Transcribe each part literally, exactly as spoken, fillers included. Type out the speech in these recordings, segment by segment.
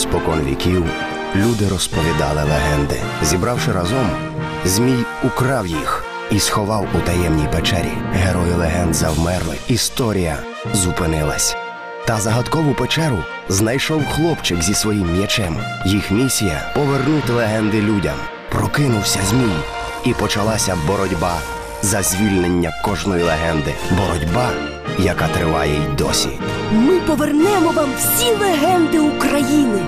Спокон віків люди розповідали легенди. Зібравши разом, Змій украв їх і сховав у таємній печері. Герої легенд завмерли, історія зупинилась. Та загадкову печеру знайшов хлопчик зі своїм м'ячем. Їх місія – повернути легенди людям. Прокинувся Змій, і почалася боротьба за звільнення кожної легенди. Боротьба, яка триває й досі. Ми повернемо вам всі легенди України.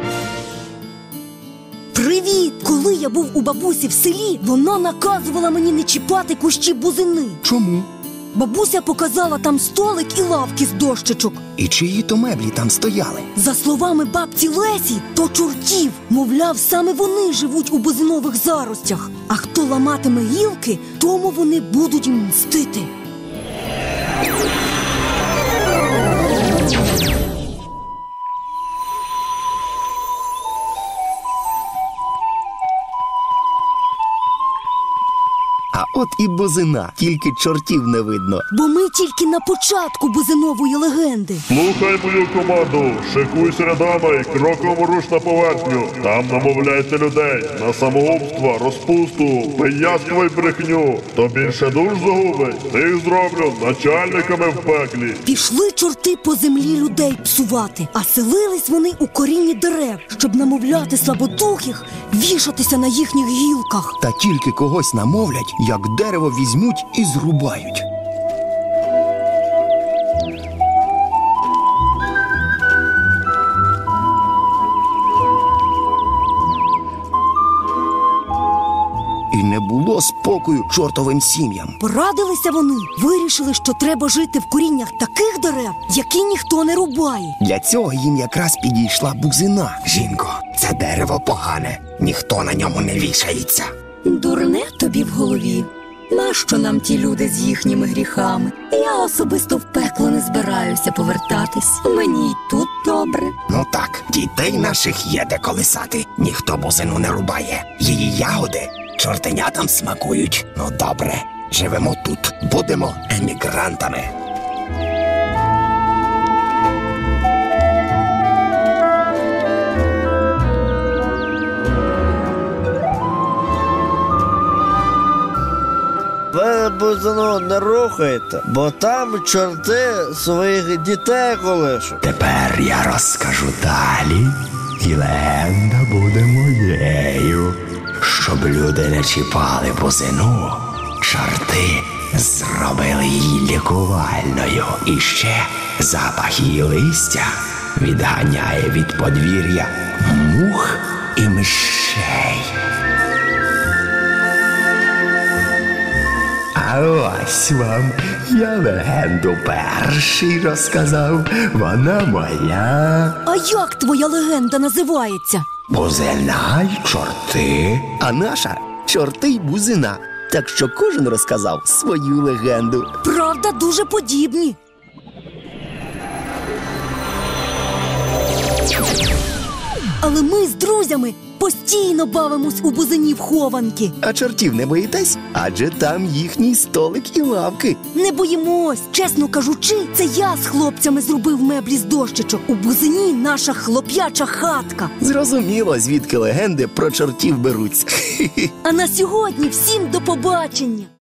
Привіт! Коли я був у бабусі в селі, вона наказувала мені не чіпати кущі бузини. Чому? Бабуся показала там столик і лавки з дощечок. І чиї то меблі там стояли? За словами бабці Лесі, то чортів. Мовляв, саме вони живуть у бузинових заростях. А хто ламатиме гілки, тому вони будуть мстити. А от і бузина, тільки чортів не видно. Бо ми тільки на початку бузинової легенди. Слухай мою команду, шикуйся рядами і кроком руш на поверхню. Там намовляйте людей на самогубство, розпусту, пияцтво й брехню. Хто більше душ загубить, тих зроблю начальниками в пеклі. Пішли чорти по землі людей псувати, а селились вони у корінні дерев, щоб намовляти слабодухих вішатися на їхніх гілках. Та тільки когось намовлять, як дерево візьмуть і зрубають. І не було спокою чортовим сім'ям. Порадилися вони, вирішили, що треба жити в коріннях таких дерев, які ніхто не рубає. Для цього їм якраз підійшла бузина. Жінко, це дерево погане, ніхто на ньому не вішається. Дурне тобі в голові. Нащо нам ті люди з їхніми гріхами? Я особисто в пекло не збираюся повертатись. Мені й тут добре. Ну так, дітей наших є де колисати. Ніхто бузину не рубає. Її ягоди чортенятам смакують. Ну добре, живемо тут, будемо емігрантами. Ви бузину не рухайте, бо там чорти своїх дітей колишуть. Тепер я розкажу далі, і легенда буде моєю. Щоб люди не чіпали бузину, чорти зробили її лікувальною. І ще запах її листя відганяє від подвір'я мух і мишей. А ось вам я легенду перший розказав, вона моя. А як твоя легенда називається? Бузина й чорти. А наша чорти й бузина. Так що кожен розказав свою легенду. Правда, дуже подібні. Але ми з друзями постійно бавимось у бузині в хованки. А чортів не боїтесь? Адже там їхній столик і лавки. Не боїмось. Чесно кажучи, це я з хлопцями зробив меблі з дощечок. У бузині наша хлоп'яча хатка. Зрозуміло, звідки легенди про чортів беруться. А на сьогодні всім до побачення!